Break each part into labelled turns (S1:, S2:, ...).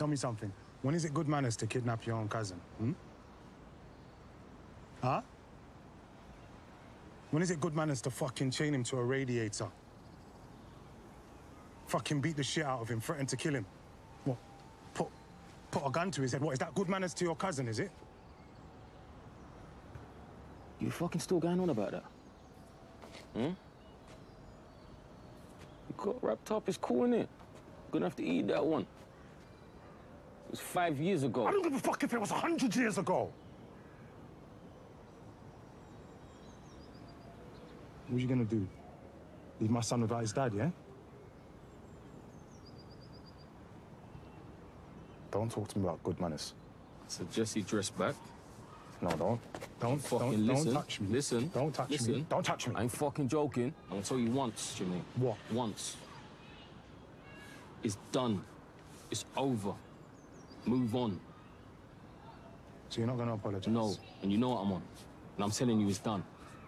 S1: Tell me something. When is it good manners to kidnap your own cousin? Huh? When is it good manners to fucking chain him to a radiator? Fucking beat the shit out of him, threaten to kill him? What? Put a gun to his head? What, is that good manners to your cousin, is it?
S2: You fucking still going on about that? You got wrapped up, it's cool, innit? Gonna have to eat that one. It was 5 years ago.
S1: I don't give a fuck if it was 100 years ago. What are you gonna do? Leave my son without his dad, yeah? Don't talk to me about good manners.
S2: So Jesse dressed back.
S1: No, don't touch me.
S2: Listen.
S1: Don't touch me. Don't touch me.
S2: I ain't fucking joking. I'm gonna tell you once, Jimmy.
S1: What?
S2: Once. It's done. It's over. Move on.
S1: So you're not gonna apologize?
S2: No, and you know what I'm on. And I'm telling you it's done.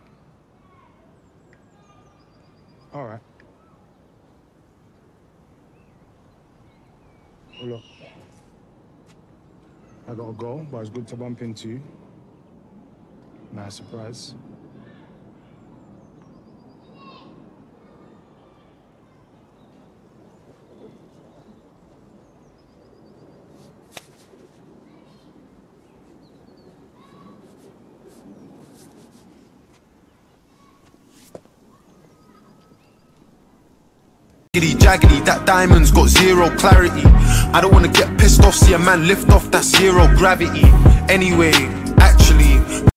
S1: All right. Well, look. I gotta go, but it's good to bump into you. Nice surprise.
S3: Jaggedy, that diamond's got zero clarity. I don't wanna get pissed off, see a man lift off, that's zero gravity. Anyway,